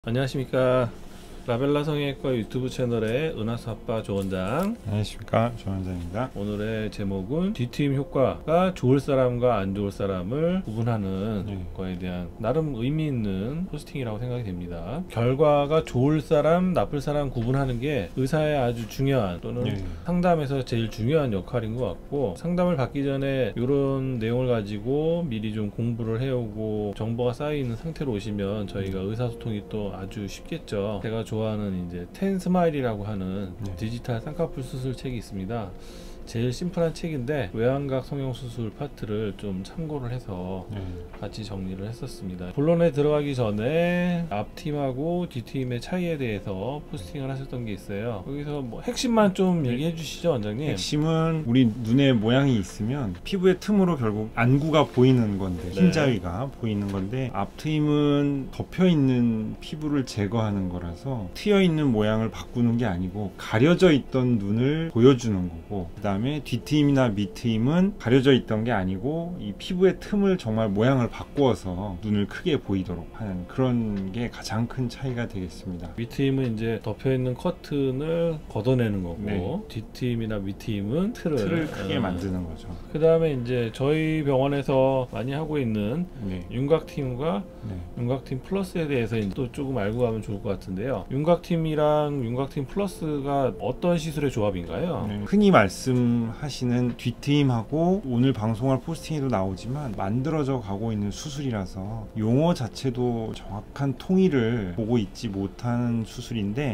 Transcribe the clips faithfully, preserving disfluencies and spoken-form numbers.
안녕하십니까. 라벨라 성형외과 유튜브 채널의 은하수 아빠 조원장. 안녕하십니까, 조원장입니다. 오늘의 제목은 뒤트임 효과가 좋을 사람과 안 좋을 사람을 구분하는 네. 거에 대한 나름 의미 있는 포스팅이라고 생각이 됩니다. 결과가 좋을 사람, 나쁠 사람 구분하는 게 의사의 아주 중요한 또는 네. 상담에서 제일 중요한 역할인 것 같고, 상담을 받기 전에 이런 내용을 가지고 미리 좀 공부를 해오고 정보가 쌓여있는 상태로 오시면 저희가 의사소통이 또 아주 쉽겠죠. 제가 좋아하는 이제 텐 스마일이라고 하는 네. 디지털 쌍꺼풀 수술 책이 있습니다. 제일 심플한 책인데 외양각 성형 수술 파트를 좀 참고를 해서 네. 같이 정리를 했었습니다. 본론에 들어가기 전에 앞팀하고 뒤팀의 차이에 대해서 포스팅을 하셨던 게 있어요. 여기서 뭐 핵심만 좀 얘기해 주시죠, 원장님. 핵심은 우리 눈에 모양이 있으면 피부의 틈으로 결국 안구가 보이는 건데, 네. 흰자위가 보이는 건데, 앞트임은 덮여있는 피부를 제거하는 거라서 트여있는 모양을 바꾸는 게 아니고 가려져 있던 눈을 보여주는 거고, 그 다음에 뒤트임이나 밑트임은 가려져 있던 게 아니고 이 피부의 틈을 정말 모양을 바꾸어서 눈을 크게 보이도록 하는 그런 게 가장 큰 차이가 되겠습니다. 밑트임은 이제 덮여있는 커튼을 걷어내는 거고, 네. 뒤트임이나 밑트임은 틀을, 틀을 크게 어, 만드는 거죠. 그 다음에 이제 저희 병원에서 많이 하고 있는 네. 윤곽팀과 네. 윤곽팀 플러스에 대해서 또 조금 알고 가면 좋을 것 같은데요. 윤곽팀이랑 윤곽팀 플러스가 어떤 시술의 조합인가요? 네. 흔히 말씀하시는 뒤트임하고 오늘 방송할 포스팅에도 나오지만 만들어져 가고 있는 수술이라서 용어 자체도 정확한 통일을 보고 있지 못한 수술인데,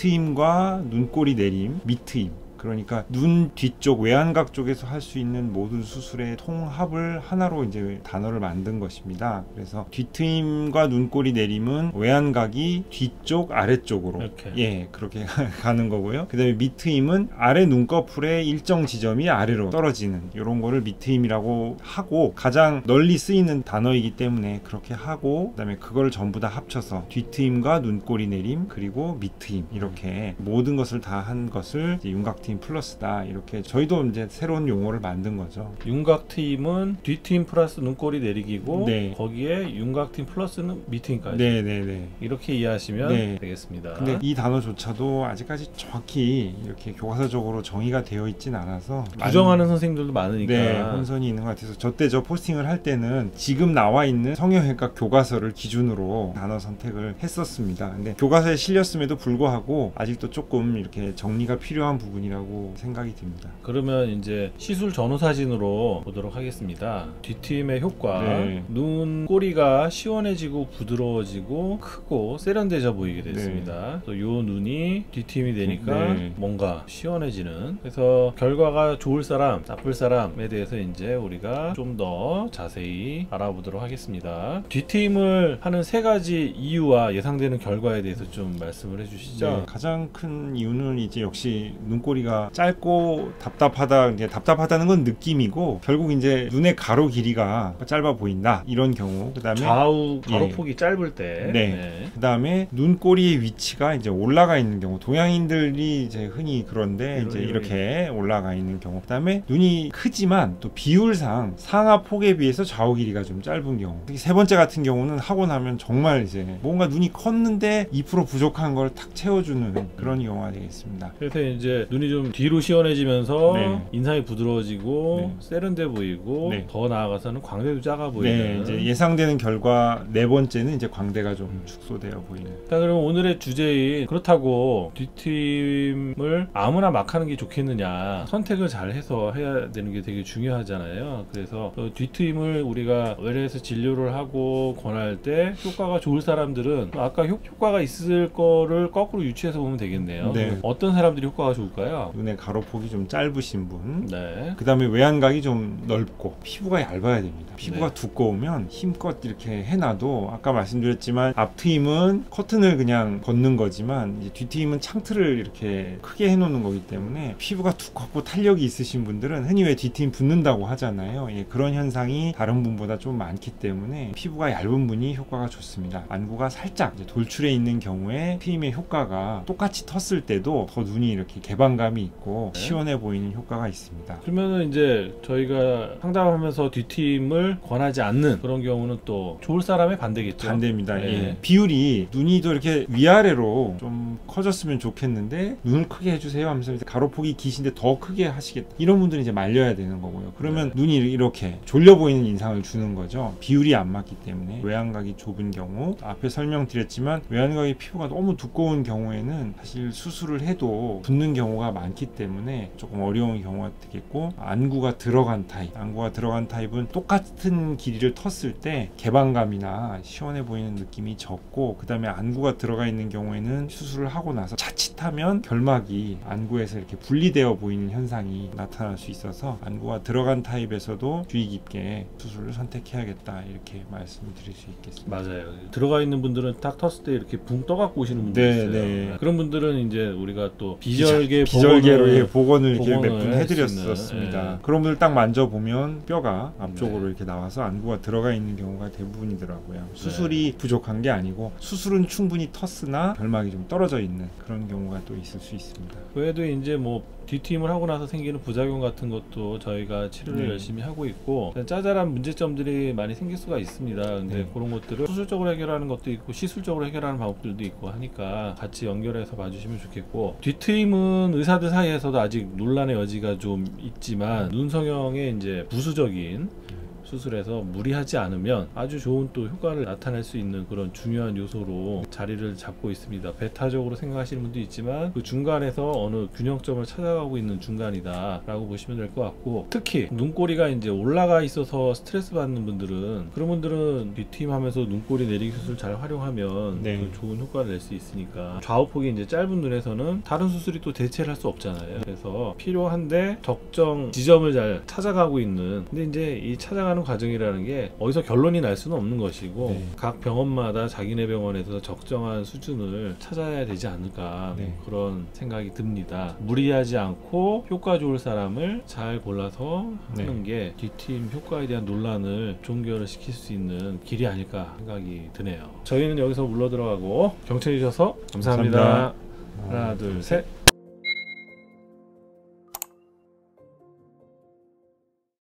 뒤트임과 눈꼬리 내림, 밑트임, 그러니까 눈 뒤쪽 외안각 쪽에서 할 수 있는 모든 수술의 통합을 하나로 이제 단어를 만든 것입니다. 그래서 뒤트임과 눈꼬리 내림은 외안각이 뒤쪽 아래쪽으로 이렇게. 예 그렇게 가는 거고요. 그 다음에 밑트임은 아래 눈꺼풀의 일정 지점이 아래로 떨어지는 이런 거를 밑트임이라고 하고, 가장 널리 쓰이는 단어이기 때문에 그렇게 하고, 그 다음에 그걸 전부 다 합쳐서 뒤트임과 눈꼬리 내림 그리고 밑트임, 이렇게 모든 것을 다 한 것을 이제 윤곽트임 플러스다, 이렇게 저희도 이제 새로운 용어를 만든 거죠. 윤곽트임은 뒤트임 플러스 눈꼬리 내리기고, 네. 거기에 윤곽트임 플러스는 밑트임까지. 네네네. 이렇게 이해하시면 네. 되겠습니다. 근데 이 단어조차도 아직까지 정확히 이렇게 교과서적으로 정의가 되어 있진 않아서 부정하는 선생님들도 많으니까. 네, 혼선이 있는 것 같아서 저때 저 포스팅을 할 때는 지금 나와 있는 성형외과 교과서를 기준으로 단어 선택을 했었습니다. 근데 교과서에 실렸음에도 불구하고 아직도 조금 이렇게 정리가 필요한 부분이라고 생각이 듭니다. 그러면 이제 시술 전후 사진으로 보도록 하겠습니다. 뒤트임의 효과. 네. 눈 꼬리가 시원해지고 부드러워지고 크고 세련돼져 보이게 됐습니다. 또 요 눈이 뒤트임이 되니까 네. 뭔가 시원해지는. 그래서 결과가 좋을 사람, 나쁠 사람에 대해서 이제 우리가 좀 더 자세히 알아보도록 하겠습니다. 뒤트임을 하는 세 가지 이유와 예상되는 결과에 대해서 좀 말씀을 해주시죠. 네, 가장 큰 이유는 이제 역시 눈꼬리가 짧고 답답하다, 이제 답답하다는 건 느낌이고, 결국 이제 눈의 가로 길이가 짧아 보인다, 이런 경우. 그다음에 좌우 가로폭이 예. 짧을 때. 네. 네. 그다음에 눈꼬리의 위치가 이제 올라가 있는 경우, 동양인들이 이제 흔히 그런데 이러- 이제 이러- 이렇게 올라가 있는 경우. 그다음에 눈이 크지만 또 비율상 상하 폭에 비해서 좌우 길이가 좀 짧은 경우. 특히 세 번째 같은 경우는 하고 나면 정말 이제 뭔가 눈이 컸는데 이 퍼센트 부족한 걸 탁 채워주는 그런 경우가 되겠습니다. 그래서 이제 눈이 좀 뒤로 시원해지면서 네. 인상이 부드러워지고 네. 세련돼 보이고, 네. 더 나아가서는 광대도 작아 보이는. 네, 이제 예상되는 결과 네 번째는 이제 광대가 좀 축소되어 보이는. 자, 그럼 오늘의 주제인 그렇다고 뒤트임을 아무나 막 하는 게 좋겠느냐, 선택을 잘 해서 해야 되는 게 되게 중요하잖아요. 그래서 어, 뒤트임을 우리가 외래에서 진료를 하고 권할 때 효과가 좋을 사람들은 아까 효, 효과가 있을 거를 거꾸로 유추해서 보면 되겠네요. 네. 어떤 사람들이 효과가 좋을까요? 눈의 가로폭이 좀 짧으신 분, 네. 그 다음에 외안각이 좀 넓고 피부가 얇아야 됩니다. 피부가 네. 두꺼우면 힘껏 이렇게 해놔도, 아까 말씀드렸지만 앞트임은 커튼을 그냥 걷는 거지만 이제 뒤트임은 창틀을 이렇게 크게 해놓는 거기 때문에 피부가 두껍고 탄력이 있으신 분들은 흔히 왜 뒤트임 붓는다고 하잖아요. 예, 그런 현상이 다른 분보다 좀 많기 때문에 피부가 얇은 분이 효과가 좋습니다. 안구가 살짝 이제 돌출해 있는 경우에 트임의 효과가 똑같이 텄을 때도 더 눈이 이렇게 개방감이 개방감이 있고 네. 시원해 보이는 효과가 있습니다. 그러면은 이제 저희가 상담하면서 뒷팀을 권하지 않는 그런 경우는 또 좋을 사람의 반대겠죠. 반대입니다. 네. 예. 비율이 눈이 더 이렇게 위아래로 좀 커졌으면 좋겠는데 눈을 크게 해주세요 하면서 이제 가로폭이 기신데 더 크게 하시겠다. 이런 분들은 이제 말려야 되는 거고요. 그러면 네. 눈이 이렇게 졸려 보이는 인상을 주는 거죠. 비율이 안 맞기 때문에. 외양각이 좁은 경우, 앞에 설명드렸지만 외양각의 피부가 너무 두꺼운 경우에는 사실 수술을 해도 붓는 경우가 많기 때문에 조금 어려운 경우가 되겠고, 안구가 들어간 타입, 안구가 들어간 타입은 똑같은 길이를 텄을 때 개방감이나 시원해 보이는 느낌이 적고, 그 다음에 안구가 들어가 있는 경우에는 수술을 하고 나서 자칫하면 결막이 안구에서 이렇게 분리되어 보이는 현상이 나타날 수 있어서 안구가 들어간 타입에서도 주의 깊게 수술을 선택해야겠다, 이렇게 말씀을 드릴 수 있겠습니다. 맞아요. 들어가 있는 분들은 딱 텄을 때 이렇게 붕 떠갖고 오시는 분들이 네, 있어요. 네. 그런 분들은 이제 우리가 또 비절개 비절개로 복원을, 복원을 이렇게 몇 복원을 분 할수 해드렸었습니다. 있는, 예. 그런 분들 딱 만져보면 뼈가 앞쪽으로 네. 이렇게 나와서 안구가 들어가 있는 경우가 대부분이더라고요. 수술이 부족한 게 아니고 수술은 충분히 텄으나 결막이 좀 떨어져 있는 그런 경우가 또 있을 수 있습니다. 그 외에도 이제 뭐 뒷팀을 하고 나서 생기는 부작용 같은 것도 저희가 치료를 네. 열심히 하고 있고, 짜잘한 문제점들이 많이 생길 수가 있습니다. 근데 네. 그런 것들을 수술적으로 해결하는 것도 있고 시술적으로 해결하는 방법들도 있고 하니까 같이 연결해서 봐주시면 좋겠고, 뒷트임은 의사들 사이에서도 아직 논란의 여지가 좀 있지만 눈 성형의 이제 부수적인 수술에서 무리하지 않으면 아주 좋은 또 효과를 나타낼 수 있는 그런 중요한 요소로 자리를 잡고 있습니다. 배타적으로 생각하시는 분도 있지만 그 중간에서 어느 균형점을 찾아가고 있는 중간이다 라고 보시면 될 것 같고, 특히 눈꼬리가 이제 올라가 있어서 스트레스 받는 분들은, 그런 분들은 뒷팀 하면서 눈꼬리 내리기 수술 잘 활용하면 네. 그 좋은 효과를 낼 수 있으니까, 좌우폭이 이제 짧은 눈에서는 다른 수술이 또 대체를 할 수 없잖아요. 그래서 필요한데 적정 지점을 잘 찾아가고 있는, 근데 이제 이 찾아가는 과정이라는 게 어디서 결론이 날 수는 없는 것이고, 네. 각 병원마다 자기네 병원에서 적정한 수준을 찾아야 되지 않을까, 네. 그런 생각이 듭니다. 무리하지 않고 효과 좋을 사람을 잘 골라서 네. 하는 게 뒷팀 효과에 대한 논란을 종결을 시킬 수 있는 길이 아닐까 생각이 드네요. 저희는 여기서 물러 들어가고 경청해 주셔서 감사합니다. 감사합니다. 하나 둘 셋.